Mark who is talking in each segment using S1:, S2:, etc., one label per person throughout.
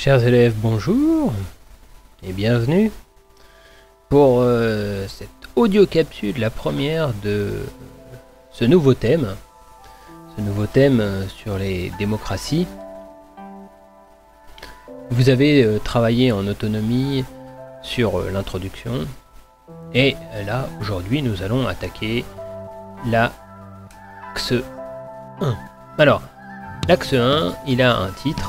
S1: Chers élèves, bonjour et bienvenue pour cette audio capsule, la première de ce nouveau thème sur les démocraties. Vous avez travaillé en autonomie sur l'introduction et là aujourd'hui nous allons attaquer l'axe 1. Alors, l'axe 1, il a un titre: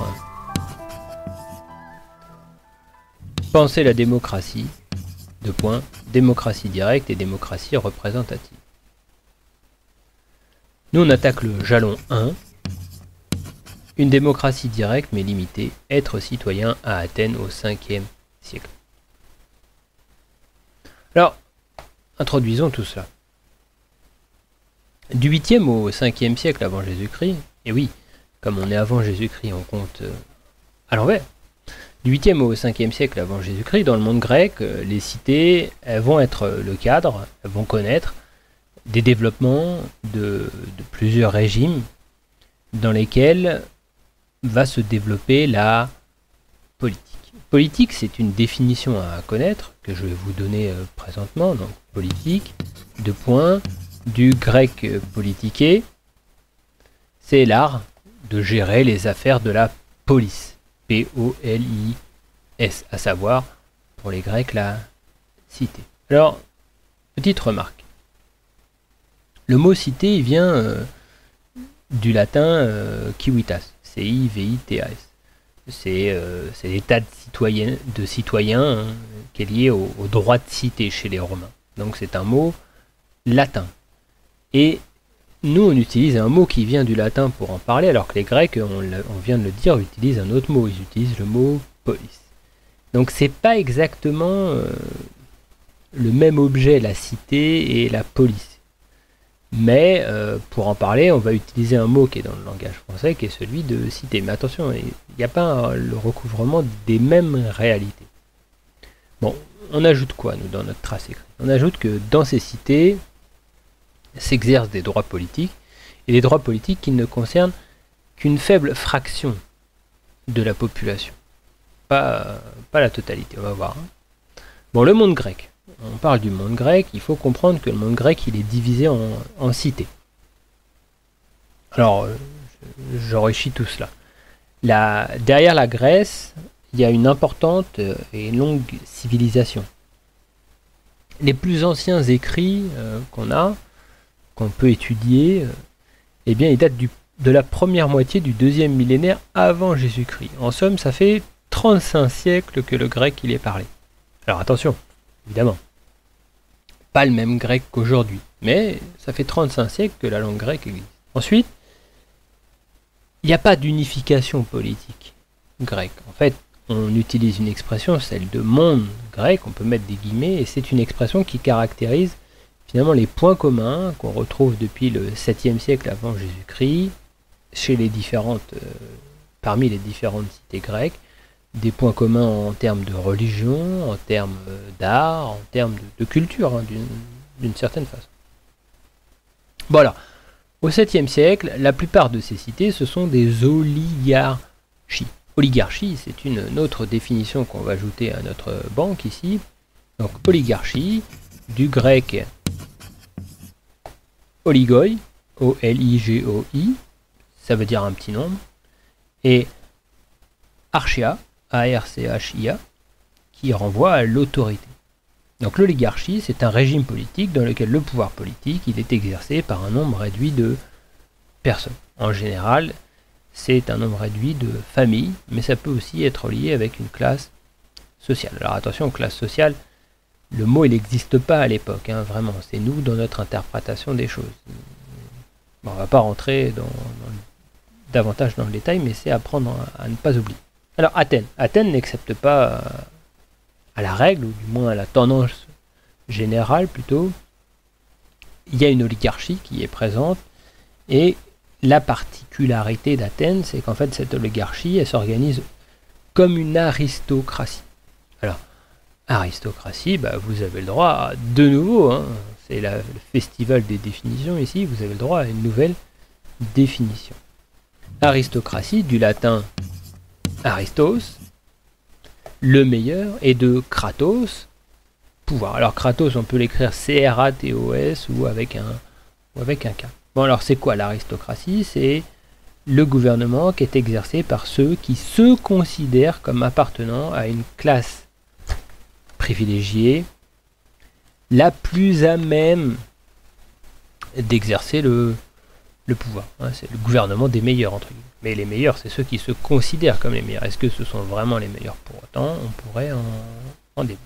S1: Penser la démocratie, démocratie directe et démocratie représentative. Nous on attaque le jalon 1, une démocratie directe mais limitée, être citoyen à Athènes au 5e siècle. Alors, introduisons tout cela. Du 8e au 5e siècle avant Jésus-Christ, et oui, comme on est avant Jésus-Christ, on compte à l'envers. Du 8e au 5e siècle avant Jésus-Christ, dans le monde grec, les cités elles vont être le cadre, elles vont connaître des développements de plusieurs régimes dans lesquels va se développer la politique. Politique, c'est une définition à connaître que je vais vous donner présentement. Donc, politique, du grec politiké, c'est l'art de gérer les affaires de la police. P-O-L-I-S, à savoir, pour les Grecs, la cité. Alors, petite remarque. Le mot cité, il vient du latin civitas, C-I-V-I-T-A-S. C'est l'état de citoyen hein, qui est lié au droit de cité chez les Romains. Donc c'est un mot latin. Et nous, on utilise un mot qui vient du latin pour en parler, alors que les Grecs, on vient de le dire, utilisent un autre mot. Ils utilisent le mot polis. Donc c'est pas exactement le même objet, la cité et la police. Mais pour en parler, on va utiliser un mot qui est dans le langage français, qui est celui de cité. Mais attention, il n'y a pas le recouvrement des mêmes réalités. Bon, on ajoute quoi, nous, dans notre trace écrite? On ajoute que dans ces cités s'exercent des droits politiques, et des droits politiques qui ne concernent qu'une faible fraction de la population. Pas la totalité, on va voir. Bon, le monde grec. On parle du monde grec, il faut comprendre que le monde grec, il est divisé en cités. Alors, j'enrichis tout cela. Derrière la Grèce, il y a une importante et longue civilisation. Les plus anciens écrits qu'on peut étudier, eh bien, ils datent de la première moitié du 2e millénaire avant Jésus-Christ. En somme, ça fait 35 siècles que le grec il est parlé. Alors attention, évidemment, pas le même grec qu'aujourd'hui, mais ça fait 35 siècles que la langue grecque existe. Ensuite, il n'y a pas d'unification politique grecque. En fait, on utilise une expression, celle de monde grec, on peut mettre des guillemets, et c'est une expression qui caractérise finalement les points communs qu'on retrouve depuis le 7e siècle avant Jésus-Christ parmi les différentes cités grecques, des points communs en termes de religion, en termes d'art, en termes de culture, hein, d'une certaine façon. Bon alors, au 7e siècle, la plupart de ces cités, ce sont des oligarchies. Oligarchie, c'est une autre définition qu'on va ajouter à notre banque ici. Donc oligarchie, du grec oligoi, O-L-I-G-O-I, ça veut dire un petit nombre, et archia, A-R-C-H-I-A, qui renvoie à l'autorité. Donc l'oligarchie, c'est un régime politique dans lequel le pouvoir politique il est exercé par un nombre réduit de personnes. En général, c'est un nombre réduit de familles, mais ça peut aussi être lié avec une classe sociale. Alors attention, classe sociale, le mot il n'existe pas à l'époque, hein, vraiment, c'est nous dans notre interprétation des choses. Bon, on ne va pas rentrer davantage dans le détail, mais c'est apprendre à ne pas oublier. Alors Athènes n'accepte pas à la règle, ou du moins à la tendance générale plutôt. Il y a une oligarchie qui est présente, et la particularité d'Athènes, c'est qu'en fait cette oligarchie, elle s'organise comme une aristocratie. Alors, aristocratie, bah, vous avez le droit à, de nouveau, hein, c'est le festival des définitions ici, vous avez le droit à une nouvelle définition. Aristocratie, du latin aristos, le meilleur, et de Kratos, pouvoir. Alors Kratos, on peut l'écrire C-R-A-T-O-S ou avec un K. Bon, alors c'est quoi l'aristocratie? C'est le gouvernement qui est exercé par ceux qui se considèrent comme appartenant à une classe privilégiée, la plus à même d'exercer le pouvoir. Hein, c'est le gouvernement des meilleurs, entre guillemets. Mais les meilleurs, c'est ceux qui se considèrent comme les meilleurs. Est-ce que ce sont vraiment les meilleurs pour autant? On pourrait en débattre.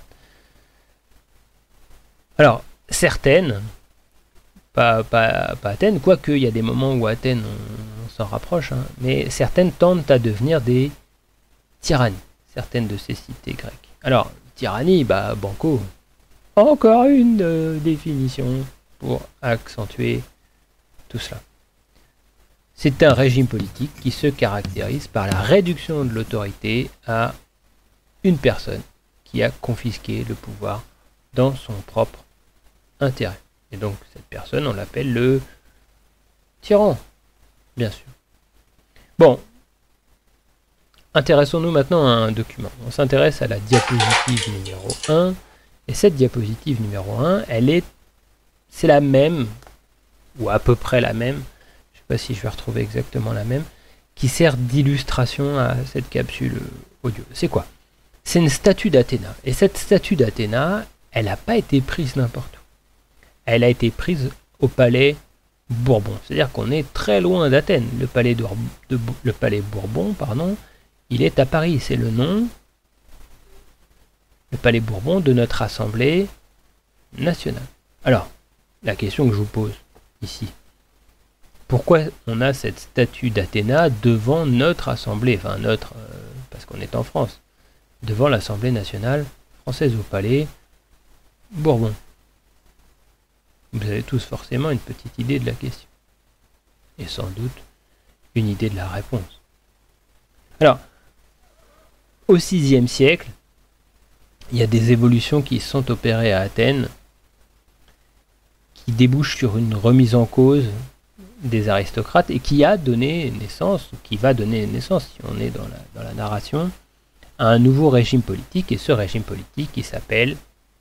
S1: Alors, certaines, pas Athènes, quoique il y a des moments où Athènes, on s'en rapproche, hein, mais certaines tendent à devenir des tyrannies, certaines de ces cités grecques. Alors, tyrannie, banco. Encore une définition pour accentuer tout cela. C'est un régime politique qui se caractérise par la réduction de l'autorité à une personne qui a confisqué le pouvoir dans son propre intérêt. Et donc cette personne, on l'appelle le tyran, bien sûr. Bon, intéressons-nous maintenant à un document. On s'intéresse à la diapositive numéro 1. Et cette diapositive numéro 1, c'est la même, ou à peu près la même, je ne sais pas si je vais retrouver exactement la même, qui sert d'illustration à cette capsule audio. C'est quoi? C'est une statue d'Athéna. Et cette statue d'Athéna, elle n'a pas été prise n'importe où. Elle a été prise au palais Bourbon. C'est-à-dire qu'on est très loin d'Athènes. Le palais Bourbon, il est à Paris. C'est le nom, le palais Bourbon, de notre Assemblée nationale. Alors, la question que je vous pose ici, pourquoi on a cette statue d'Athéna devant notre Assemblée, parce qu'on est en France, devant l'Assemblée nationale française au palais Bourbon? Vous avez tous forcément une petite idée de la question. Et sans doute une idée de la réponse. Alors, au VIe siècle, il y a des évolutions qui sont opérées à Athènes, qui débouchent sur une remise en cause des aristocrates et qui a donné naissance, ou qui va donner naissance, si on est dans la narration, à un nouveau régime politique. Et ce régime politique, il s'appelle,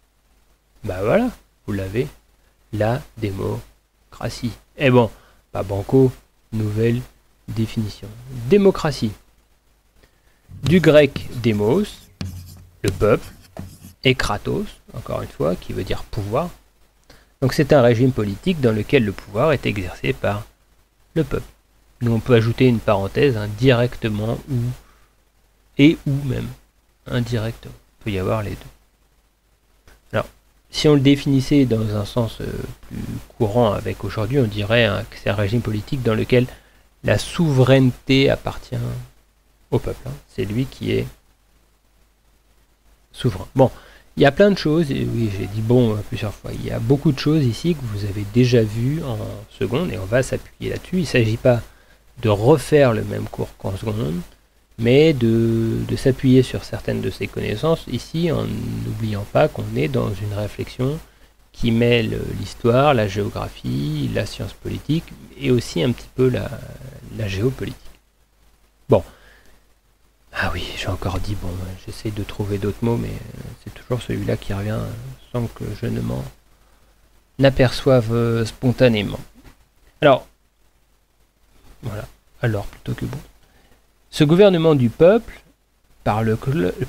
S1: vous l'avez, la démocratie. Et bon, pas banco, nouvelle définition. Démocratie. Du grec démos, le peuple, et kratos, encore une fois, qui veut dire pouvoir. Donc c'est un régime politique dans lequel le pouvoir est exercé par le peuple. Nous on peut ajouter une parenthèse, directement ou même indirectement. Il peut y avoir les deux. Alors, si on le définissait dans un sens plus courant avec aujourd'hui, on dirait que c'est un régime politique dans lequel la souveraineté appartient au peuple. C'est lui qui est souverain. Bon, il y a plein de choses, et oui, j'ai dit plusieurs fois, il y a beaucoup de choses ici que vous avez déjà vues en seconde, et on va s'appuyer là-dessus. Il ne s'agit pas de refaire le même cours qu'en seconde, mais de s'appuyer sur certaines de ces connaissances ici, en n'oubliant pas qu'on est dans une réflexion qui mêle l'histoire, la géographie, la science politique, et aussi un petit peu la géopolitique. Bon. Ah oui, j'ai encore dit, j'essaie de trouver d'autres mots, mais c'est toujours celui-là qui revient sans que je ne m'en aperçoive spontanément. Alors, voilà, plutôt que bon. Ce gouvernement du peuple par le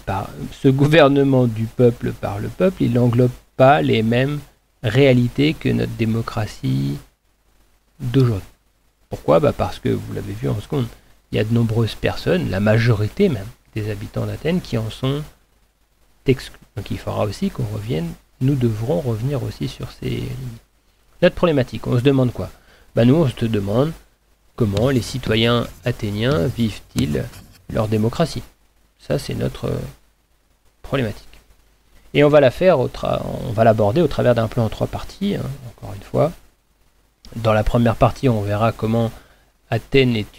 S1: peuple, il n'englobe pas les mêmes réalités que notre démocratie d'aujourd'hui. Pourquoi? Parce que, vous l'avez vu en seconde, il y a de nombreuses personnes, la majorité même des habitants d'Athènes, qui en sont exclus. Donc il faudra aussi qu'on revienne, nous devrons revenir aussi sur ces limites. Notre problématique, on se demande quoi? Nous on se demande comment les citoyens athéniens vivent-ils leur démocratie. Ça c'est notre problématique. Et on va l'aborder au travers d'un plan en 3 parties, encore une fois. Dans la première partie, on verra comment Athènes est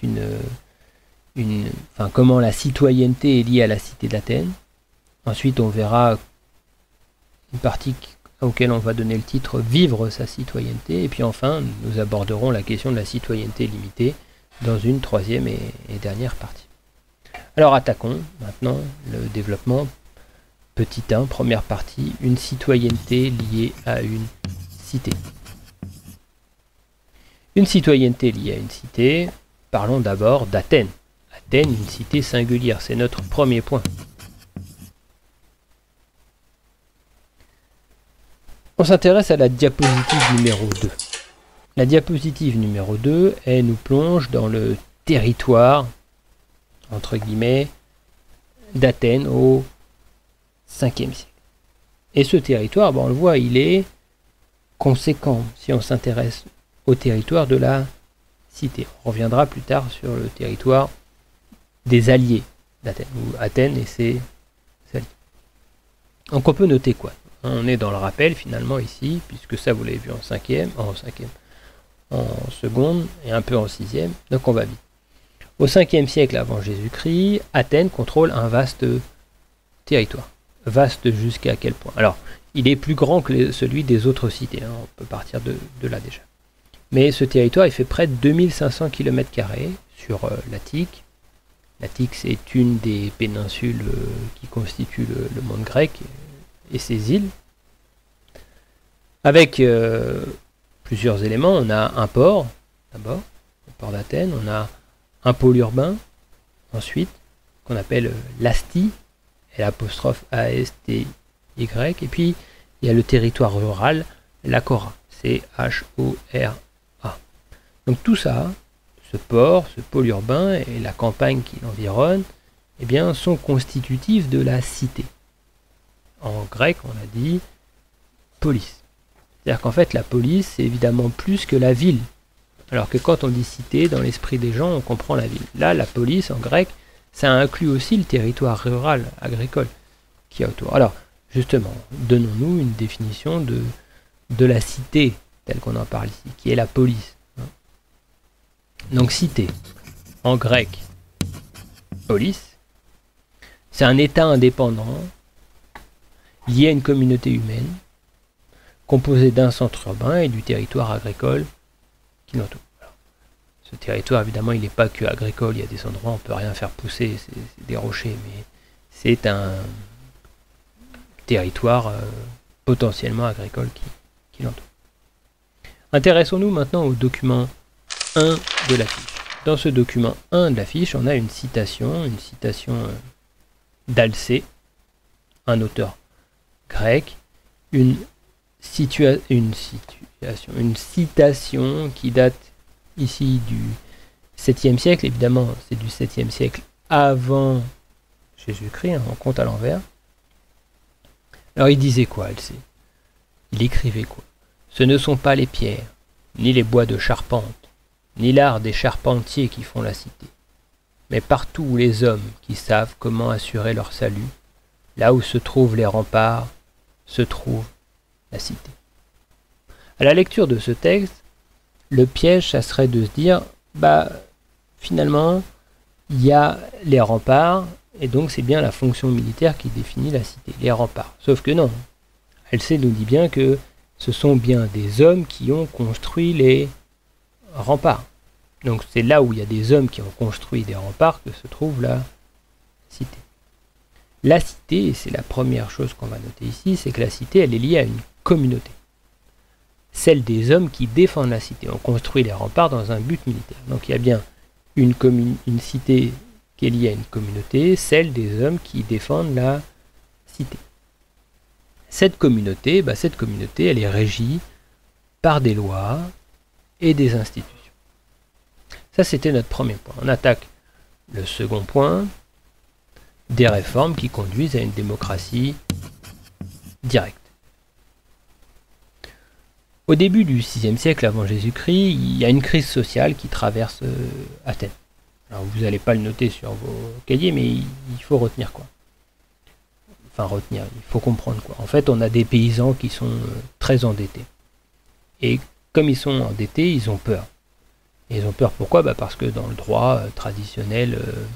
S1: comment la citoyenneté est liée à la cité d'Athènes. Ensuite, on verra une partie auquel on va donner le titre « Vivre sa citoyenneté ». Et puis enfin, nous aborderons la question de la citoyenneté limitée dans une 3e et dernière partie. Alors attaquons maintenant le développement Petit 1, première partie, une citoyenneté liée à une cité. Une citoyenneté liée à une cité, parlons d'abord d'Athènes. Athènes, une cité singulière, c'est notre premier point. On s'intéresse à la diapositive numéro 2. La diapositive numéro 2, elle nous plonge dans le territoire, entre guillemets, d'Athènes au 5e siècle. Et ce territoire, on le voit, il est conséquent si on s'intéresse au territoire de la cité. On reviendra plus tard sur le territoire des alliés d'Athènes, ou Athènes et ses alliés. Donc on peut noter quoi? On est dans le rappel finalement ici, puisque ça vous l'avez vu en seconde et un peu en 6e, donc on va vite. Au 5e siècle avant Jésus-Christ, Athènes contrôle un vaste territoire. Vaste jusqu'à quel point? Alors, il est plus grand que celui des autres cités, on peut partir de là déjà. Mais ce territoire, il fait près de 2500 km² sur l'Attique. L'Attique, c'est une des péninsules qui constituent le monde grec et ses îles. Avec plusieurs éléments, on a un port, d'abord, le port d'Athènes, on a un pôle urbain, ensuite, qu'on appelle l'Astie, l'apostrophe A-S-T-Y, et puis il y a le territoire rural, l'Achora, C-H-O-R-A. Donc tout ça, ce port, ce pôle urbain et la campagne qui l'environne, eh bien, sont constitutifs de la cité. En grec, on a dit polis. C'est-à-dire qu'en fait, la police, c'est évidemment plus que la ville. Alors que quand on dit cité, dans l'esprit des gens, on comprend la ville. Là, la police, en grec, ça inclut aussi le territoire rural, agricole, qui est autour. Alors, justement, donnons-nous une définition de la cité, telle qu'on en parle ici, qui est la police. Donc, cité, en grec, police, c'est un État indépendant, lié à une communauté humaine, composé d'un centre urbain et du territoire agricole qui l'entoure. Ce territoire, évidemment, il n'est pas que agricole, il y a des endroits où on ne peut rien faire pousser, c'est des rochers, mais c'est un territoire potentiellement agricole qui l'entoure. Intéressons-nous maintenant au document 1 de la fiche. Dans ce document 1 de la fiche, on a une citation d'Alcée, un auteur grec, une citation qui date ici du 7e siècle, évidemment c'est du 7e siècle avant Jésus-Christ, on compte à l'envers. Alors il disait quoi, Alcée? Il écrivait quoi? Ce ne sont pas les pierres, ni les bois de charpente, ni l'art des charpentiers qui font la cité, mais partout où les hommes qui savent comment assurer leur salut, là où se trouvent les remparts, se trouve la cité. À la lecture de ce texte, le piège, ça serait de se dire, finalement, il y a les remparts, et donc c'est bien la fonction militaire qui définit la cité, les remparts. Sauf que non, Alcée nous dit bien que ce sont bien des hommes qui ont construit les remparts. Donc c'est là où il y a des hommes qui ont construit des remparts que se trouve la cité. La cité, et c'est la première chose qu'on va noter ici, c'est que la cité, elle est liée à une communauté. Celle des hommes qui défendent la cité. On construit les remparts dans un but militaire. Donc il y a bien une cité qui est liée à une communauté, celle des hommes qui défendent la cité. Cette communauté, elle est régie par des lois et des institutions. Ça, c'était notre premier point. On attaque le second point, des réformes qui conduisent à une démocratie directe. Au début du 6e siècle avant Jésus-Christ, il y a une crise sociale qui traverse Athènes. Alors vous n'allez pas le noter sur vos cahiers, mais il faut retenir quoi. Enfin retenir, il faut comprendre quoi. En fait, on a des paysans qui sont très endettés. Et comme ils sont endettés, ils ont peur. Et ils ont peur pourquoi? Parce que dans le droit traditionnel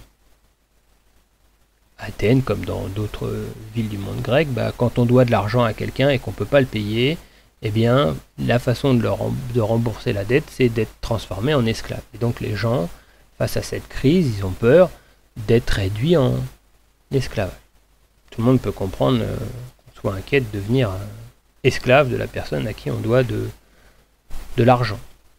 S1: Athènes, comme dans d'autres villes du monde grec, quand on doit de l'argent à quelqu'un et qu'on ne peut pas le payer, eh bien, la façon de rembourser la dette, c'est d'être transformé en esclave. Et donc les gens, face à cette crise, ils ont peur d'être réduits en esclavage. Tout le monde peut comprendre qu'on soit inquiet de devenir esclave de la personne à qui on doit de l'argent.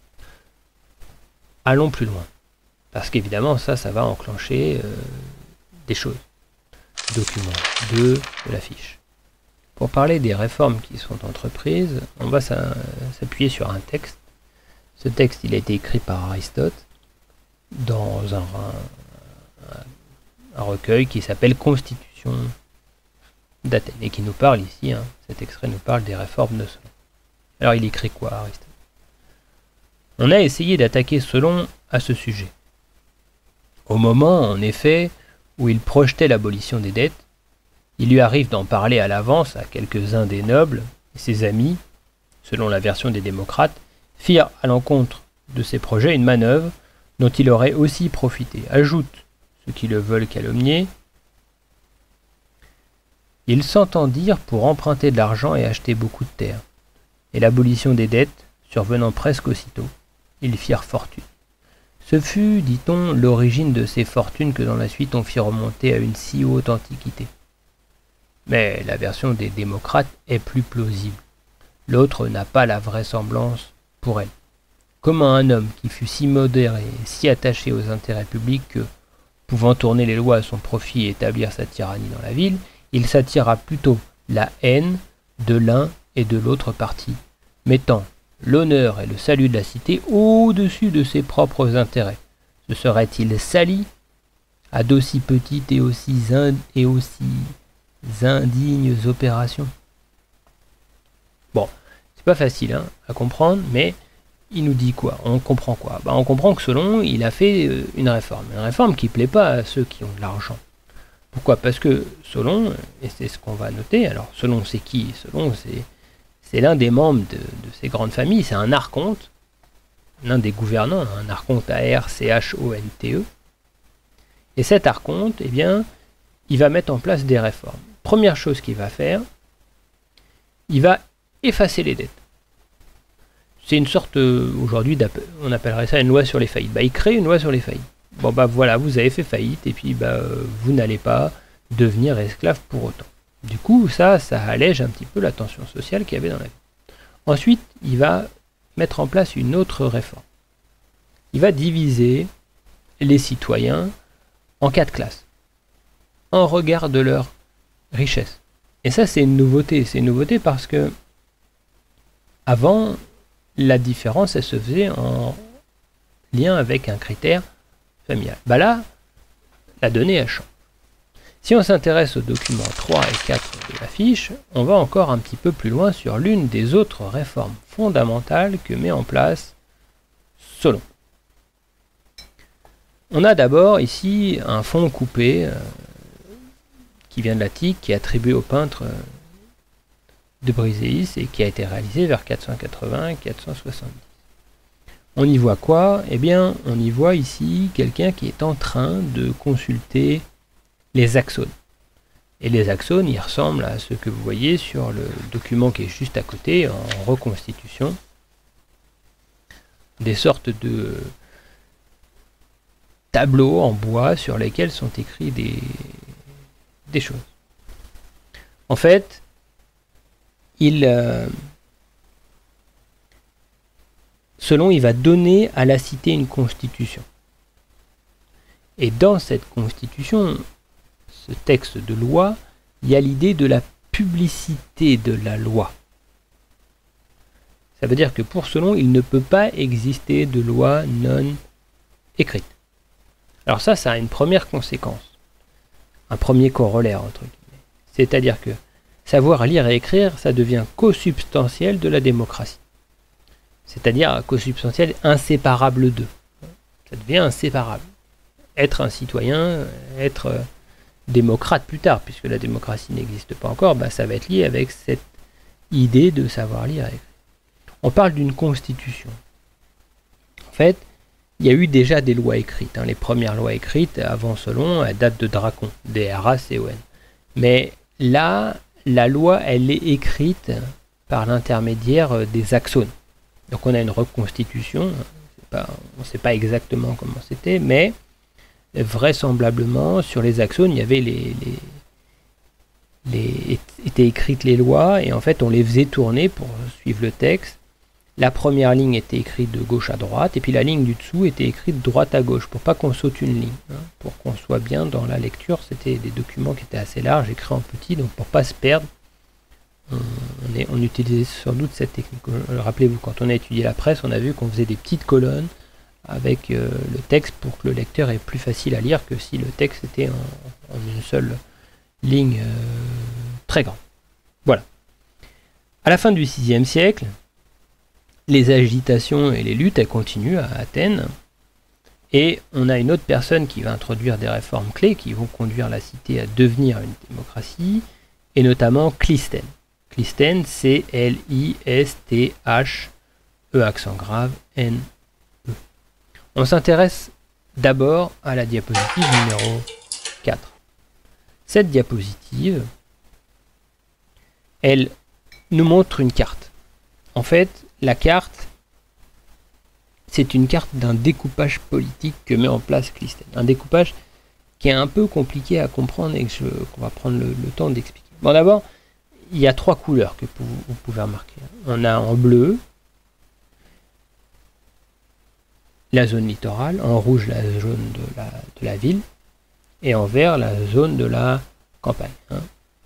S1: Allons plus loin. Parce qu'évidemment, ça va enclencher des choses. Document 2 de la fiche. Pour parler des réformes qui sont entreprises, on va s'appuyer sur un texte. Ce texte, il a été écrit par Aristote dans un recueil qui s'appelle Constitution d'Athènes et qui nous parle ici, cet extrait nous parle des réformes de Solon. Alors il écrit quoi, Aristote? On a essayé d'attaquer Solon à ce sujet. Au moment, en effet, où il projetait l'abolition des dettes, il lui arrive d'en parler à l'avance à quelques-uns des nobles, et ses amis, selon la version des démocrates, firent à l'encontre de ses projets une manœuvre dont il aurait aussi profité. Ajoute ceux qui le veulent calomnier. Ils s'entendirent pour emprunter de l'argent et acheter beaucoup de terres. Et l'abolition des dettes, survenant presque aussitôt, ils firent fortune. Ce fut, dit-on, l'origine de ces fortunes que dans la suite on fit remonter à une si haute antiquité. Mais la version des démocrates est plus plausible. L'autre n'a pas la vraisemblance pour elle. Comment un homme qui fut si modéré et si attaché aux intérêts publics que, pouvant tourner les lois à son profit et établir sa tyrannie dans la ville, il s'attira plutôt la haine de l'un et de l'autre parti, mettant l'honneur et le salut de la cité au-dessus de ses propres intérêts. Se serait-il sali à d'aussi petites et aussi indignes opérations? Bon, c'est pas facile à comprendre, mais il nous dit quoi? On comprend quoi? On comprend que Solon, il a fait une réforme qui plaît pas à ceux qui ont de l'argent. Pourquoi? Parce que Solon, et c'est ce qu'on va noter, alors Solon c'est qui? Solon c'est l'un des membres de ces grandes familles, c'est un archonte, l'un des gouvernants, un archonte A-R-C-H-O-N-T-E. Et cet archonte, eh bien, il va mettre en place des réformes. Première chose qu'il va faire, il va effacer les dettes. C'est une sorte, aujourd'hui, on appellerait ça une loi sur les faillites. Il crée une loi sur les faillites. Bon voilà, vous avez fait faillite et puis vous n'allez pas devenir esclave pour autant. Du coup, ça allège un petit peu la tension sociale qu'il y avait dans la vie. Ensuite, il va mettre en place une autre réforme. Il va diviser les citoyens en 4 classes, en regard de leur richesse. Et ça, c'est une nouveauté. C'est une nouveauté parce que avant, la différence, elle se faisait en lien avec un critère familial. Là, la donnée, elle change. Si on s'intéresse aux documents 3 et 4 de la fiche, on va encore un petit peu plus loin sur l'une des autres réformes fondamentales que met en place Solon. On a d'abord ici un fond coupé qui vient de l'Attique, qui est attribué au peintre de Briseis et qui a été réalisé vers 480-470. On y voit quoi? Eh bien, on y voit ici quelqu'un qui est en train de consulter les axones. Et les axones, ils ressemblent à ce que vous voyez sur le document qui est juste à côté, en reconstitution. Des sortes de tableaux en bois sur lesquels sont écrits des choses. En fait, Solon, il va donner à la cité une constitution. Et dans cette constitution, ce texte de loi, il y a l'idée de la publicité de la loi. Ça veut dire que pour Solon, il ne peut pas exister de loi non écrite. Alors ça a une première conséquence, un premier corollaire, entre guillemets. C'est-à-dire que savoir lire et écrire, ça devient consubstantiel de la démocratie. C'est-à-dire consubstantiel inséparable d'eux. Ça devient inséparable. Être un citoyen, être démocrate plus tard, puisque la démocratie n'existe pas encore, ça va être lié avec cette idée de savoir lire et écrire. On parle d'une constitution. En fait, il y a eu déjà des lois écrites. Les premières lois écrites, avant Solon, elles datent de Dracon, D-R-A-C-O-N. Mais là, la loi, elle est écrite par l'intermédiaire des axones. Donc on a une reconstitution, on ne sait pas exactement comment c'était, mais vraisemblablement sur les axones, il y avait étaient écrites les lois, et en fait on les faisait tourner pour suivre le texte. La première ligne était écrite de gauche à droite, et puis la ligne du dessous était écrite de droite à gauche, pour pas qu'on saute une ligne, hein, pour qu'on soit bien dans la lecture. C'était des documents qui étaient assez larges, écrits en petit, donc pour pas se perdre, on utilisait sans doute cette technique. Rappelez-vous, quand on a étudié la presse, on a vu qu'on faisait des petites colonnes avec le texte pour que le lecteur ait plus facile à lire que si le texte était en une seule ligne très grande. Voilà. À la fin du VIe siècle, les agitations et les luttes, elles continuent à Athènes, et on a une autre personne qui va introduire des réformes clés qui vont conduire la cité à devenir une démocratie, et notamment Clisthène. Clisthène, c'est L-I-S-T-H-E accent grave N-E. On s'intéresse d'abord à la diapositive numéro 4. Cette diapositive, elle nous montre une carte. En fait, la carte, c'est une carte d'un découpage politique que met en place Clisthène. Un découpage qui est un peu compliqué à comprendre et qu'on va prendre le temps d'expliquer. Bon, d'abord, il y a 3 couleurs que vous pouvez remarquer. On a en bleu la zone littorale, en rouge la zone de la ville, et en vert la zone de la campagne. Hein.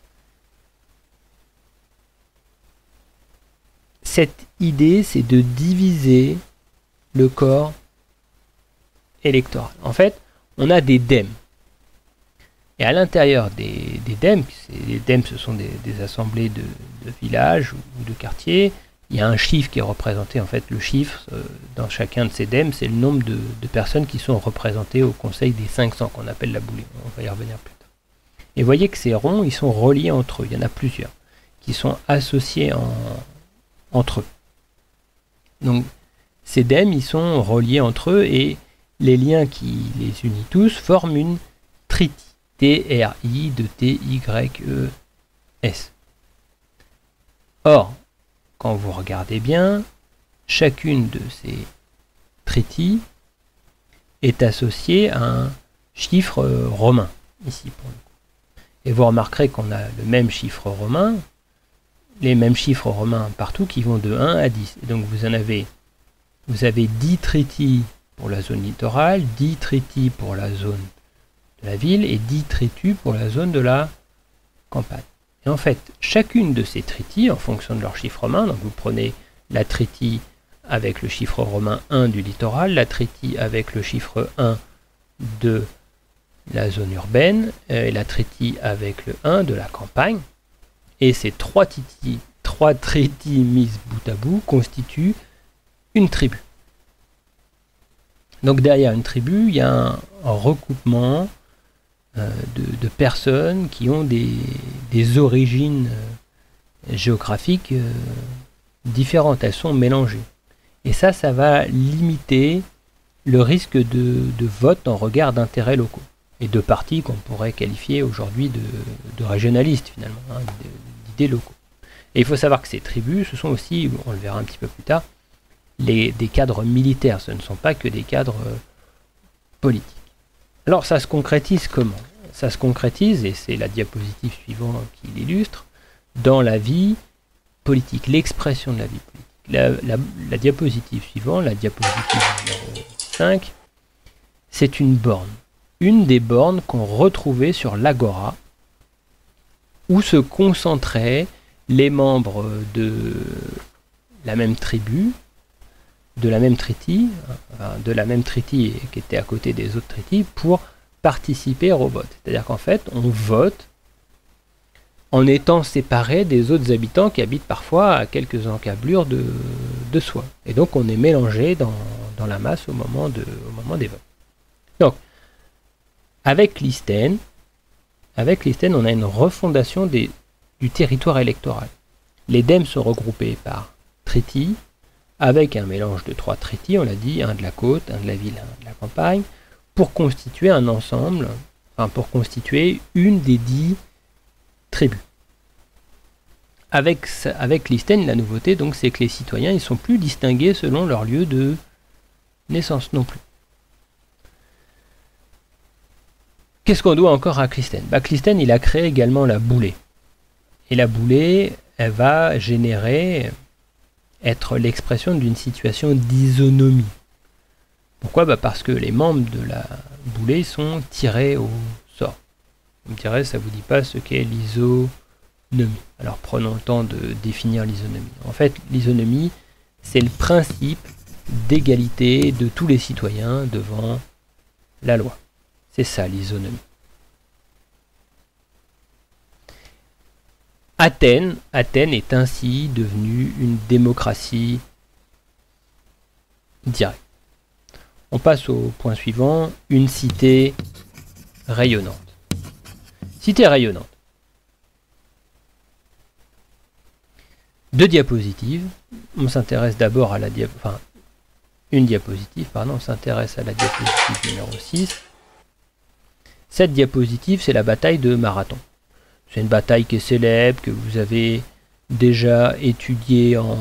S1: Cette idée, c'est de diviser le corps électoral. En fait, on a des dèmes. Et à l'intérieur des dèmes, les dèmes ce sont des assemblées de villages ou de quartiers, il y a un chiffre qui est représenté. En fait, le chiffre dans chacun de ces dèmes, c'est le nombre de personnes qui sont représentées au Conseil des 500, qu'on appelle la boulée. On va y revenir plus tard. Et vous voyez que ces ronds, ils sont reliés entre eux. Il y en a plusieurs qui sont associés entre eux. Donc, ces dèmes, ils sont reliés entre eux, et les liens qui les unissent tous forment une tritie. T-R-I de T-Y-E-S. Or, quand vous regardez bien, chacune de ces trities est associée à un chiffre romain, ici pour le coup. Et vous remarquerez qu'on a le même chiffre romain, les mêmes chiffres romains partout qui vont de 1 à 10. Et donc vous avez 10 trities pour la zone littorale, 10 trities pour la zone de la ville et 10 tritus pour la zone de la campagne. Et en fait, chacune de ces trities, en fonction de leur chiffre romain, donc vous prenez la tritie avec le chiffre romain 1 du littoral, la tritie avec le chiffre 1 de la zone urbaine, et la tritie avec le 1 de la campagne, et ces trois trities mises bout à bout constituent une tribu. Donc derrière une tribu, il y a un recoupement de personnes qui ont des origines géographiques différentes, elles sont mélangées. Et ça va limiter le risque de vote en regard d'intérêts locaux et de partis qu'on pourrait qualifier aujourd'hui de régionalistes finalement, hein, d'idées locaux. Et il faut savoir que ces tribus, ce sont aussi, on le verra un petit peu plus tard, des cadres militaires, ce ne sont pas que des cadres politiques. Alors ça se concrétise comment? Ça se concrétise, et c'est la diapositive suivante qui l'illustre, dans la vie politique, l'expression de la vie politique. La diapositive suivante, la diapositive numéro 5, c'est une borne. Une des bornes qu'on retrouvait sur l'agora, où se concentraient les membres de la même tribu, de la même tritie qui était à côté des autres trities, pour participer au vote. C'est-à-dire qu'en fait, on vote en étant séparé des autres habitants qui habitent parfois à quelques encablures de soi. Et donc on est mélangé dans la masse au moment des votes. Donc, avec Clisthène, on a une refondation du territoire électoral. Les dèmes sont regroupés par trities, avec un mélange de 3 trities, on l'a dit, un de la côte, un de la ville, un de la campagne, pour constituer un ensemble, pour constituer une des 10 tribus. Avec Clisthène, la nouveauté, donc, c'est que les citoyens, ils ne sont plus distingués selon leur lieu de naissance non plus. Qu'est-ce qu'on doit encore à Clisthène? Clisthène, il a créé également la boulée. Et la boulée, elle va être l'expression d'une situation d'isonomie. Pourquoi? Parce que les membres de la boulée sont tirés au sort. Vous me direz, ça ne vous dit pas ce qu'est l'isonomie. Alors prenons le temps de définir l'isonomie. En fait, l'isonomie, c'est le principe d'égalité de tous les citoyens devant la loi. C'est ça l'isonomie. Athènes est ainsi devenue une démocratie directe. On passe au point suivant, une cité rayonnante. Cité rayonnante. Deux diapositives. On s'intéresse d'abord à la une diapositive, pardon, on s'intéresse à la diapositive numéro 6. Cette diapositive, c'est la bataille de Marathon. C'est une bataille qui est célèbre, que vous avez déjà étudiée en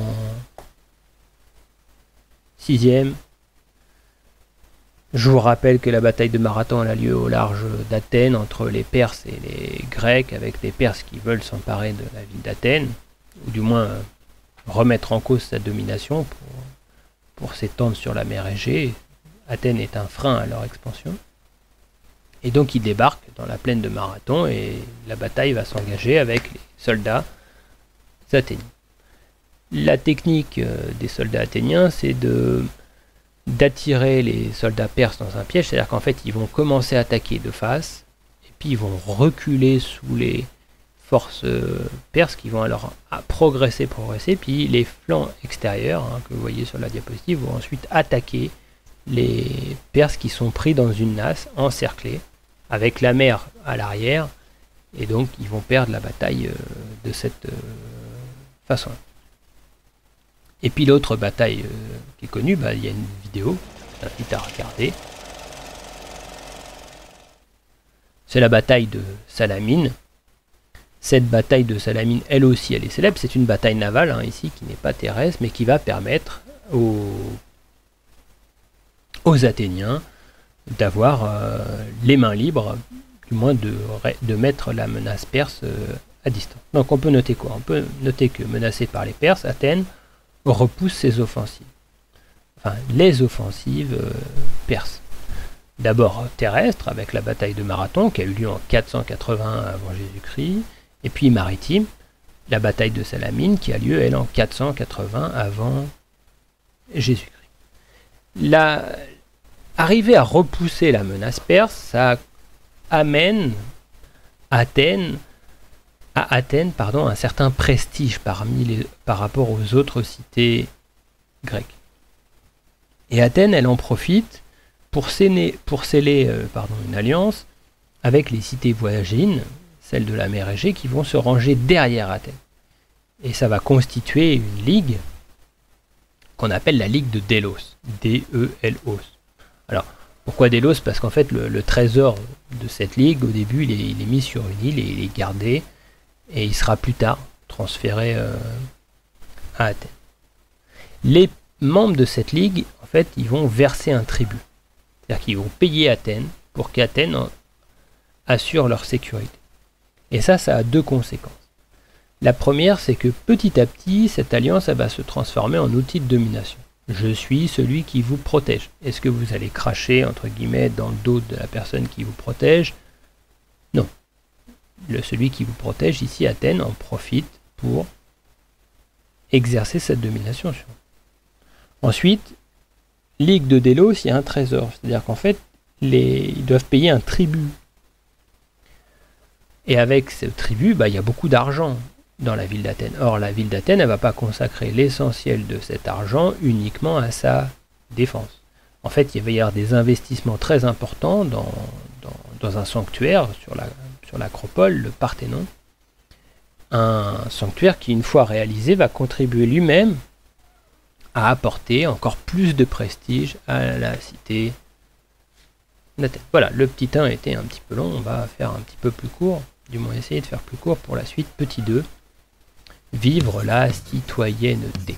S1: 6e. Je vous rappelle que la bataille de Marathon a lieu au large d'Athènes, entre les Perses et les Grecs, avec les Perses qui veulent s'emparer de la ville d'Athènes, ou du moins remettre en cause sa domination pour s'étendre sur la mer Égée. Athènes est un frein à leur expansion. Et donc ils débarquent dans la plaine de Marathon et la bataille va s'engager avec les soldats athéniens. La technique des soldats athéniens, c'est d'attirer les soldats perses dans un piège, c'est-à-dire qu'en fait ils vont commencer à attaquer de face, et puis ils vont reculer sous les forces perses qui vont alors progresser, puis les flancs extérieurs, que vous voyez sur la diapositive, vont ensuite attaquer les Perses qui sont pris dans une nasse, encerclés, avec la mer à l'arrière, et donc ils vont perdre la bataille de cette façon. Et puis l'autre bataille qui est connue, il y a une vidéo, je t'invite à regarder. C'est la bataille de Salamine. Cette bataille de Salamine, elle aussi, elle est célèbre. C'est une bataille navale, ici, qui n'est pas terrestre, mais qui va permettre aux Athéniens d'avoir les mains libres, du moins de mettre la menace perse à distance. Donc on peut noter quoi? On peut noter que, menacée par les Perses, Athènes repousse ses offensives. Enfin, les offensives perses. D'abord terrestre, avec la bataille de Marathon, qui a eu lieu en 480 avant Jésus-Christ, et puis maritime, la bataille de Salamine, qui a lieu, elle, en 480 avant Jésus-Christ. Arriver à repousser la menace perse, ça amène à Athènes un certain prestige par rapport aux autres cités grecques. Et Athènes, elle en profite pour sceller une alliance avec les cités voisines, celles de la mer Égée, qui vont se ranger derrière Athènes. Et ça va constituer une ligue qu'on appelle la ligue de Délos, D-E-L-O-S. Alors, pourquoi Délos? Parce qu'en fait, le trésor de cette ligue, au début, il est mis sur une île et il est gardé, et il sera plus tard transféré à Athènes. Les membres de cette ligue, en fait, ils vont verser un tribut. C'est-à-dire qu'ils vont payer Athènes pour qu'Athènes assure leur sécurité. Et ça a deux conséquences. La première, c'est que petit à petit, cette alliance elle va se transformer en outil de domination. Je suis celui qui vous protège. Est-ce que vous allez cracher, entre guillemets, dans le dos de la personne qui vous protège? Non. Celui qui vous protège, ici Athènes, en profite pour exercer cette domination sur vous. Ensuite, Ligue de Délos, il y a un trésor. C'est-à-dire qu'en fait, ils doivent payer un tribut. Et avec ce tribut, il y a beaucoup d'argent dans la ville d'Athènes. Or, la ville d'Athènes, elle ne va pas consacrer l'essentiel de cet argent uniquement à sa défense. En fait, il va y avoir des investissements très importants dans un sanctuaire sur l'acropole, le Parthénon. Un sanctuaire qui, une fois réalisé, va contribuer lui-même à apporter encore plus de prestige à la cité d'Athènes. Voilà, le petit 1 était un petit peu long, on va faire un petit peu plus court, du moins essayer de faire plus court pour la suite. Petit 2, vivre la citoyenneté.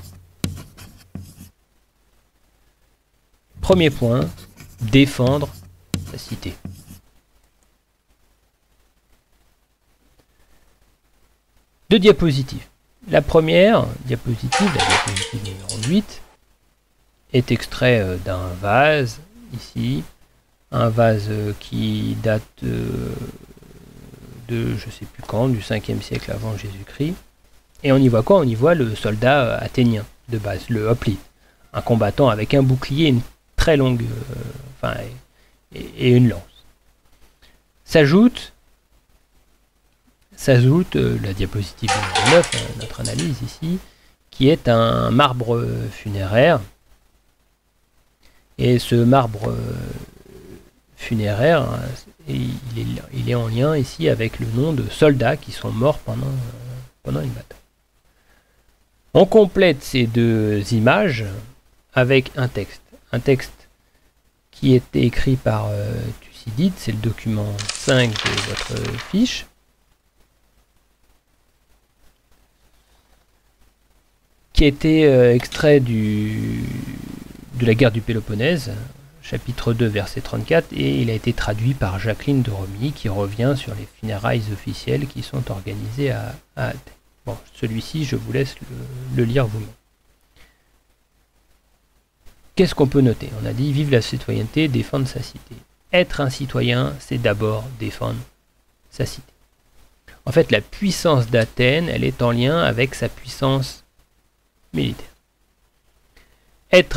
S1: Premier point, défendre sa cité. Deux diapositives. La première diapositive, la diapositive numéro 8, est extrait d'un vase, ici, un vase qui date de je sais plus quand, du 5e siècle avant Jésus-Christ. Et on y voit quoi? On y voit le soldat athénien de base, le hoplite, un combattant avec un bouclier, une très longue, et une lance. S'ajoute la diapositive numéro 9, notre analyse ici, qui est un marbre funéraire. Et ce marbre funéraire, il est en lien ici avec le nom de soldats qui sont morts pendant une bataille. On complète ces deux images avec un texte. Un texte qui est écrit par Thucydide, c'est le document 5 de votre fiche. Qui a été extrait de la guerre du Péloponnèse, chapitre 2, verset 34, et il a été traduit par Jacqueline de Romilly, qui revient sur les funérailles officielles qui sont organisées à Athènes. Bon, celui-ci, je vous laisse le lire vous-même. Qu'est-ce qu'on peut noter? On a dit, vive la citoyenneté, défendre sa cité. Être un citoyen, c'est d'abord défendre sa cité. En fait, la puissance d'Athènes, elle est en lien avec sa puissance militaire. Être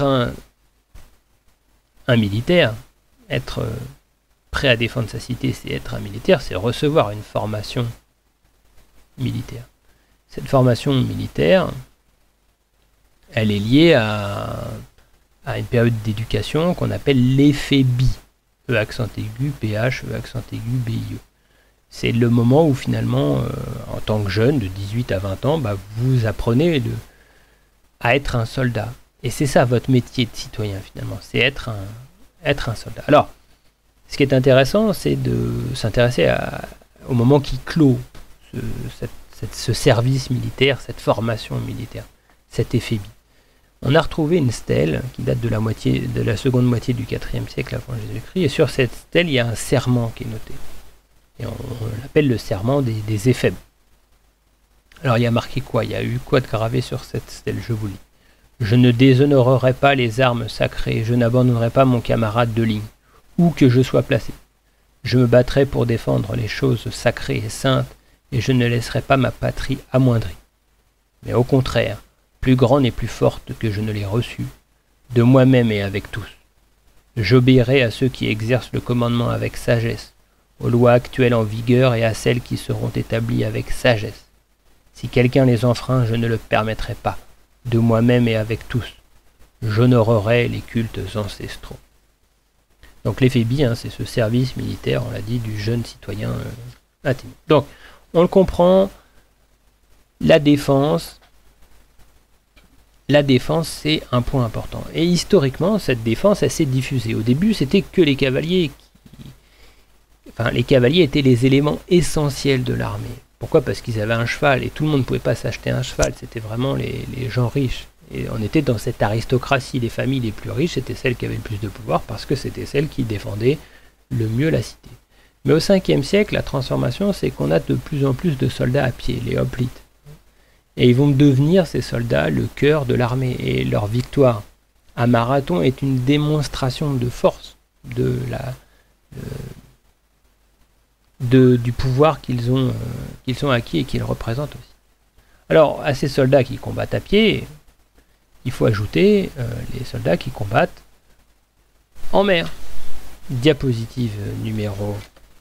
S1: un militaire, être prêt à défendre sa cité, c'est être un militaire, c'est recevoir une formation militaire. Cette formation militaire, elle est liée à une période d'éducation qu'on appelle l'éphébie. E accent aigu, PH, E accent aigu, BIE. C'est le moment où finalement, en tant que jeune, de 18 à 20 ans, vous apprenez à être un soldat. Et c'est ça votre métier de citoyen finalement, c'est être un soldat. Alors, ce qui est intéressant, c'est de s'intéresser au moment qui clôt ce service militaire, cette formation militaire, cette éphébie. On a retrouvé une stèle qui date de la seconde moitié du IVe siècle avant Jésus-Christ, et sur cette stèle, il y a un serment qui est noté. Et on l'appelle le serment des éphèbes. Alors il y a marqué quoi? Il y a eu quoi de gravé sur cette stèle? Je vous lis. Je ne déshonorerai pas les armes sacrées, je n'abandonnerai pas mon camarade de ligne, où que je sois placé. Je me battrai pour défendre les choses sacrées et saintes, et je ne laisserai pas ma patrie amoindrie. Mais au contraire, plus grande et plus forte que je ne l'ai reçue, de moi-même et avec tous. J'obéirai à ceux qui exercent le commandement avec sagesse, aux lois actuelles en vigueur et à celles qui seront établies avec sagesse. Si quelqu'un les enfreint, je ne le permettrai pas, de moi-même et avec tous. J'honorerai les cultes ancestraux. Donc l'éphébie, c'est ce service militaire, on l'a dit, du jeune citoyen athénien. Donc, on le comprend, la défense, c'est un point important. Et historiquement, cette défense, elle s'est diffusée. Au début, c'était que les cavaliers les cavaliers étaient les éléments essentiels de l'armée. Pourquoi? Parce qu'ils avaient un cheval, et tout le monde ne pouvait pas s'acheter un cheval, c'était vraiment les gens riches. Et on était dans cette aristocratie, les familles les plus riches, c'était celles qui avaient le plus de pouvoir, parce que c'était celles qui défendaient le mieux la cité. Mais au 5e siècle, la transformation, c'est qu'on a de plus en plus de soldats à pied, les hoplites. Et ils vont devenir, ces soldats, le cœur de l'armée. Et leur victoire à Marathon est une démonstration de force du pouvoir qu'ils ont acquis et qu'ils représentent aussi. Alors, à ces soldats qui combattent à pied, il faut ajouter les soldats qui combattent en mer. Diapositive numéro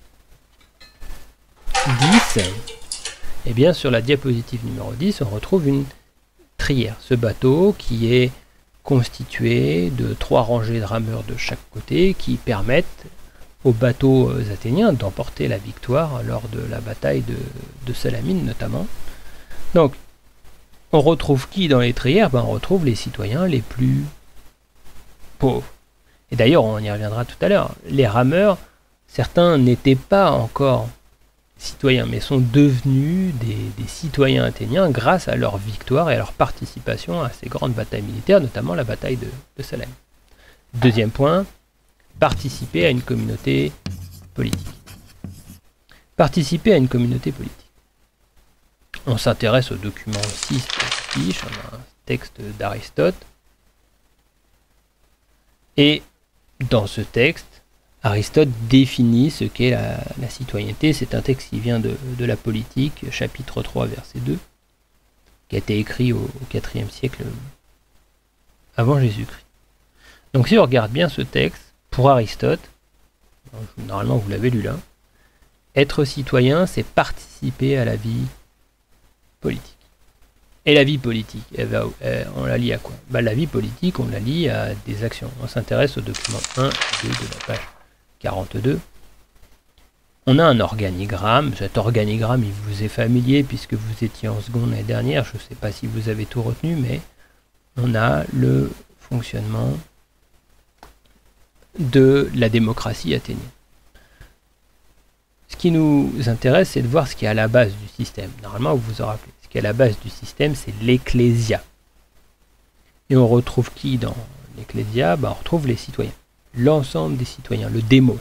S1: 10. Et bien sur la diapositive numéro 10, on retrouve une trière. Ce bateau qui est constitué de 3 rangées de rameurs de chaque côté qui permettent aux bateaux athéniens d'emporter la victoire lors de la bataille de Salamine notamment. Donc, on retrouve qui dans les trières? On retrouve les citoyens les plus pauvres. Et d'ailleurs, on y reviendra tout à l'heure. Les rameurs, certains n'étaient pas encore citoyens, mais sont devenus des citoyens athéniens grâce à leur victoire et à leur participation à ces grandes batailles militaires, notamment la bataille de Salamine. Deuxième point, participer à une communauté politique. Participer à une communauté politique. On s'intéresse au document 6 de Fiche, un texte d'Aristote. Et dans ce texte, Aristote définit ce qu'est la citoyenneté. C'est un texte qui vient de la Politique, chapitre 3, verset 2, qui a été écrit au IVe siècle avant Jésus-Christ. Donc si on regarde bien ce texte, pour Aristote, normalement vous l'avez lu là, être citoyen, c'est participer à la vie politique. Et la vie politique, on la lie à quoi? La vie politique, on la lie à des actions. On s'intéresse au document 1 et 2 de la page 42. On a un organigramme. Cet organigramme, il vous est familier puisque vous étiez en seconde l'année dernière. Je ne sais pas si vous avez tout retenu, mais on a le fonctionnement de la démocratie athénienne. Ce qui nous intéresse, c'est de voir ce qui est à la base du système. Normalement, vous vous en rappelez. Ce qui est à la base du système, c'est l'ecclésia. Et on retrouve qui dans l'ecclésia? On retrouve les citoyens. L'ensemble des citoyens, le démos.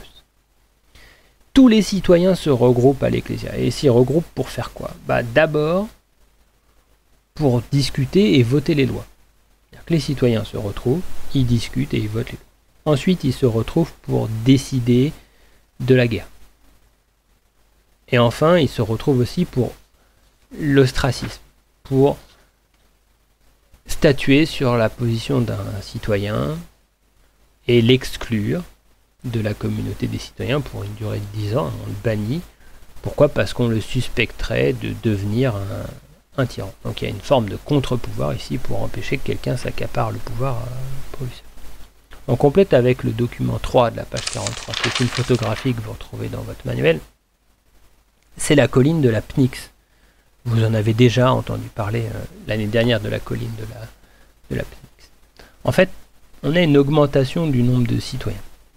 S1: Tous les citoyens se regroupent à l'ecclésia. Et s'y regroupent pour faire quoi? D'abord, pour discuter et voter les lois. C'est-à-dire que les citoyens se retrouvent, ils discutent et ils votent les lois. Ensuite, ils se retrouvent pour décider de la guerre. Et enfin, ils se retrouvent aussi pour l'ostracisme, pour statuer sur la position d'un citoyen et l'exclure de la communauté des citoyens pour une durée de 10 ans. On le bannit. Pourquoi? Parce qu'on le suspecterait de devenir un tyran. Donc il y a une forme de contre-pouvoir ici pour empêcher que quelqu'un s'accapare le pouvoir pour lui seul. On complète avec le document 3 de la page 43. C'est une photographie que vous retrouvez dans votre manuel. C'est la colline de la Pnyx. Vous en avez déjà entendu parler l'année dernière de la colline de la Pnyx. En fait, on a une augmentation du nombre de citoyens.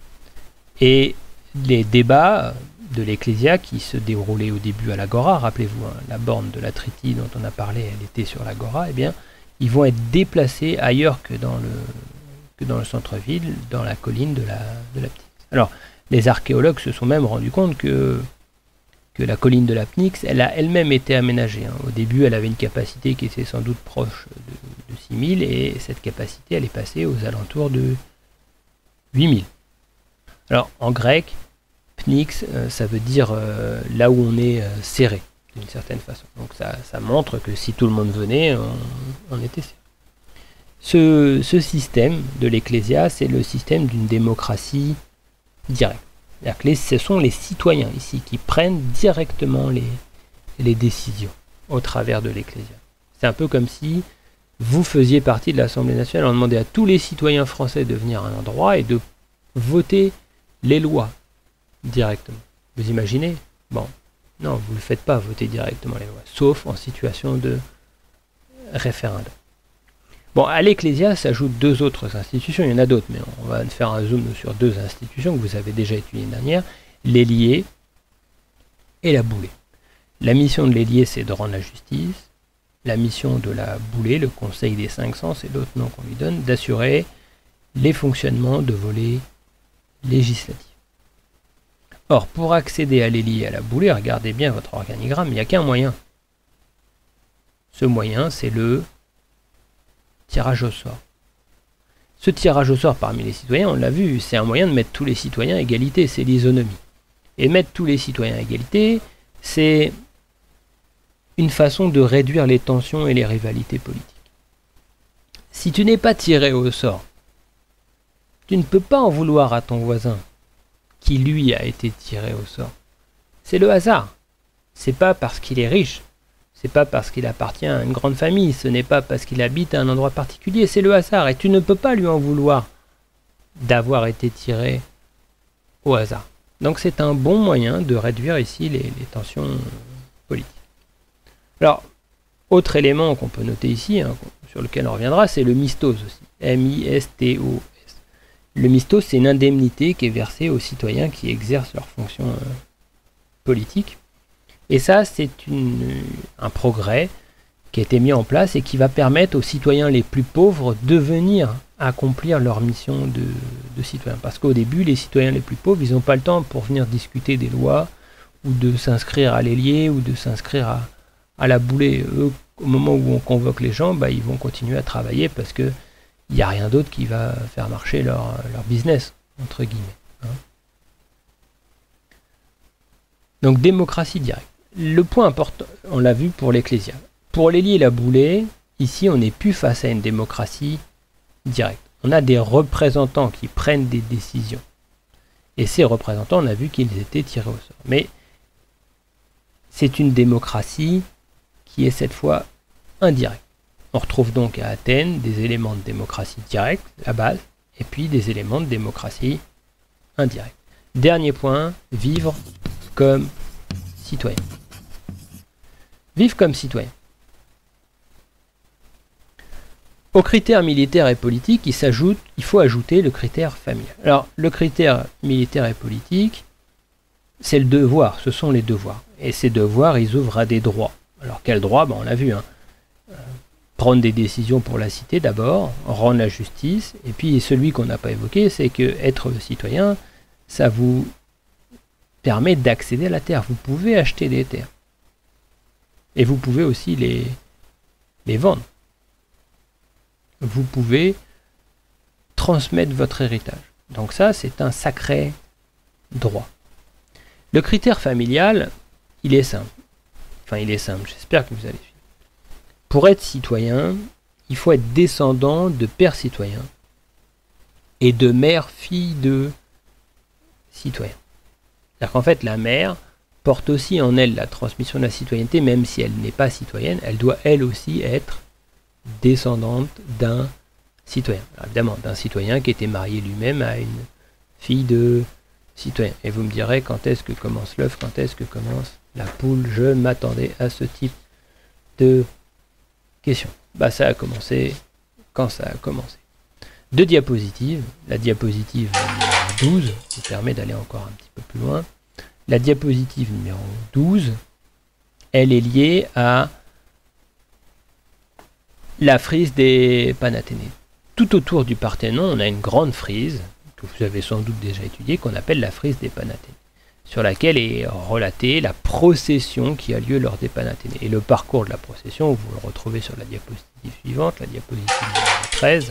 S1: Et les débats de l'Ecclésia qui se déroulaient au début à l'Agora, rappelez-vous, la borne de la Tritie dont on a parlé, elle était sur l'Agora, eh bien, ils vont être déplacés ailleurs que dans le centre-ville, dans la colline de la Pnyx. Alors, les archéologues se sont même rendus compte que la colline de la Pnyx, elle a elle-même été aménagée. Au début, elle avait une capacité qui était sans doute proche de 6000, et cette capacité, elle est passée aux alentours de 8000. Alors, en grec, Pnyx, ça veut dire là où on est serré, d'une certaine façon. Donc ça montre que si tout le monde venait, on était serré. Ce système de l'Ecclésia, c'est le système d'une démocratie directe. C'est-à-dire que ce sont les citoyens ici qui prennent directement les décisions au travers de l'Ecclésia. C'est un peu comme si vous faisiez partie de l'Assemblée nationale. On demandait à tous les citoyens français de venir à un endroit et de voter les lois directement. Vous imaginez? Bon, non, vous ne le faites pas voter directement les lois, sauf en situation de référendum. Bon, à l'Ecclésia s'ajoutent deux autres institutions, il y en a d'autres, mais on va faire un zoom sur deux institutions que vous avez déjà étudiées l'année dernière, l'ailier et la boulée. La mission de l'ailier, c'est de rendre la justice. La mission de la boulée, le Conseil des 500, c'est l'autre nom qu'on lui donne, d'assurer les fonctionnements de volets législatifs. Or, pour accéder à l'ailier et à la boulée, regardez bien votre organigramme, il n'y a qu'un moyen. Ce moyen, c'est le tirage au sort. Ce tirage au sort parmi les citoyens, on l'a vu, c'est un moyen de mettre tous les citoyens à égalité, c'est l'isonomie. Et mettre tous les citoyens à égalité, c'est une façon de réduire les tensions et les rivalités politiques. Si tu n'es pas tiré au sort, tu ne peux pas en vouloir à ton voisin qui lui a été tiré au sort. C'est le hasard. C'est pas parce qu'il est riche, c'est pas parce qu'il appartient à une grande famille, ce n'est pas parce qu'il habite à un endroit particulier, c'est le hasard. Et tu ne peux pas lui en vouloir d'avoir été tiré au hasard. Donc c'est un bon moyen de réduire ici les tensions politiques. Alors, autre élément qu'on peut noter ici, sur lequel on reviendra, c'est le mistose aussi. M-I-S-T-O-S. Le mistose, c'est une indemnité qui est versée aux citoyens qui exercent leurs fonctions politiques. Et ça, c'est un progrès qui a été mis en place et qui va permettre aux citoyens les plus pauvres de venir accomplir leur mission de citoyen. Parce qu'au début, les citoyens les plus pauvres, ils n'ont pas le temps pour venir discuter des lois ou de s'inscrire à l'ailier ou de s'inscrire à la boulée. Eux, au moment où on convoque les gens, ils vont continuer à travailler parce que il n'y a rien d'autre qui va faire marcher leur business, entre guillemets. Hein. Donc démocratie directe. Le point important, on l'a vu pour l'ecclésial. Pour l'Élie et la boulée, ici on n'est plus face à une démocratie directe. On a des représentants qui prennent des décisions. Et ces représentants, on a vu qu'ils étaient tirés au sort. Mais c'est une démocratie qui est cette fois indirecte. On retrouve donc à Athènes des éléments de démocratie directe, à base, et puis des éléments de démocratie indirecte. Dernier point, vivre comme citoyen. Vivre comme citoyen. Aux critères militaires et politiques, il faut ajouter le critère familial. Alors, le critère militaire et politique, c'est le devoir, ce sont les devoirs. Et ces devoirs, ils ouvrent à des droits. Alors, quels droits? On l'a vu, hein. Prendre des décisions pour la cité d'abord, rendre la justice, et puis celui qu'on n'a pas évoqué, c'est que être citoyen, ça vous permet d'accéder à la terre. Vous pouvez acheter des terres. Et vous pouvez aussi les vendre. Vous pouvez transmettre votre héritage. Donc ça, c'est un sacré droit. Le critère familial, il est simple. Enfin, il est simple, j'espère que vous allez suivre. Pour être citoyen, il faut être descendant de père citoyen et de mère fille de citoyen. C'est-à-dire qu'en fait, la mère porte aussi en elle la transmission de la citoyenneté, même si elle n'est pas citoyenne, elle doit elle aussi être descendante d'un citoyen. Alors, évidemment, d'un citoyen qui était marié lui-même à une fille de citoyen. Et vous me direz, quand est-ce que commence l'œuf, quand est-ce que commence la poule? Je m'attendais à ce type de question. Ça a commencé quand ça a commencé. Deux diapositives. La diapositive numéro 12, qui permet d'aller encore un petit peu plus loin. La diapositive numéro 12, elle est liée à la frise des Panathénées. Tout autour du Parthénon, on a une grande frise, que vous avez sans doute déjà étudiée, qu'on appelle la frise des Panathénées, sur laquelle est relatée la procession qui a lieu lors des Panathénées. Et le parcours de la procession, vous le retrouvez sur la diapositive suivante, la diapositive numéro 13.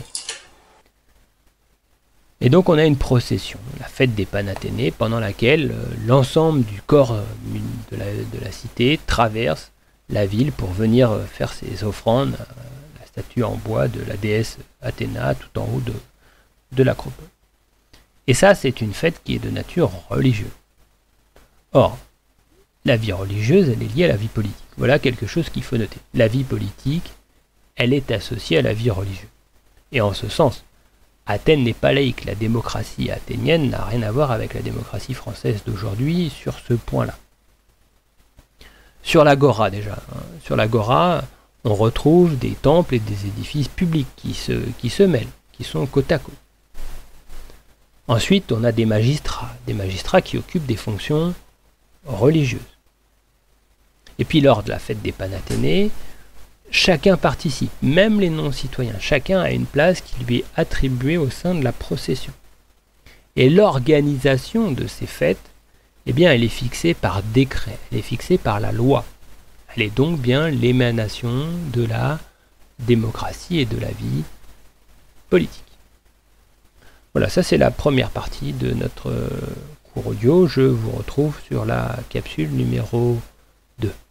S1: Et donc on a une procession, la fête des Panathénées, pendant laquelle l'ensemble du corps de la cité traverse la ville pour venir faire ses offrandes à la statue en bois de la déesse Athéna tout en haut de l'acropole. Et ça, c'est une fête qui est de nature religieuse. Or, la vie religieuse, elle est liée à la vie politique. Voilà quelque chose qu'il faut noter. La vie politique, elle est associée à la vie religieuse. Et en ce sens, Athènes n'est pas laïque. La démocratie athénienne n'a rien à voir avec la démocratie française d'aujourd'hui sur ce point-là. Sur l'agora déjà. Sur l'agora, on retrouve des temples et des édifices publics qui se mêlent, qui sont côte à côte. Ensuite, on a des magistrats qui occupent des fonctions religieuses. Et puis lors de la fête des Panathénées, chacun participe, même les non-citoyens. Chacun a une place qui lui est attribuée au sein de la procession. Et l'organisation de ces fêtes, elle est fixée par décret, elle est fixée par la loi. Elle est donc bien l'émanation de la démocratie et de la vie politique. Voilà, ça c'est la première partie de notre cours audio. Je vous retrouve sur la capsule numéro 2.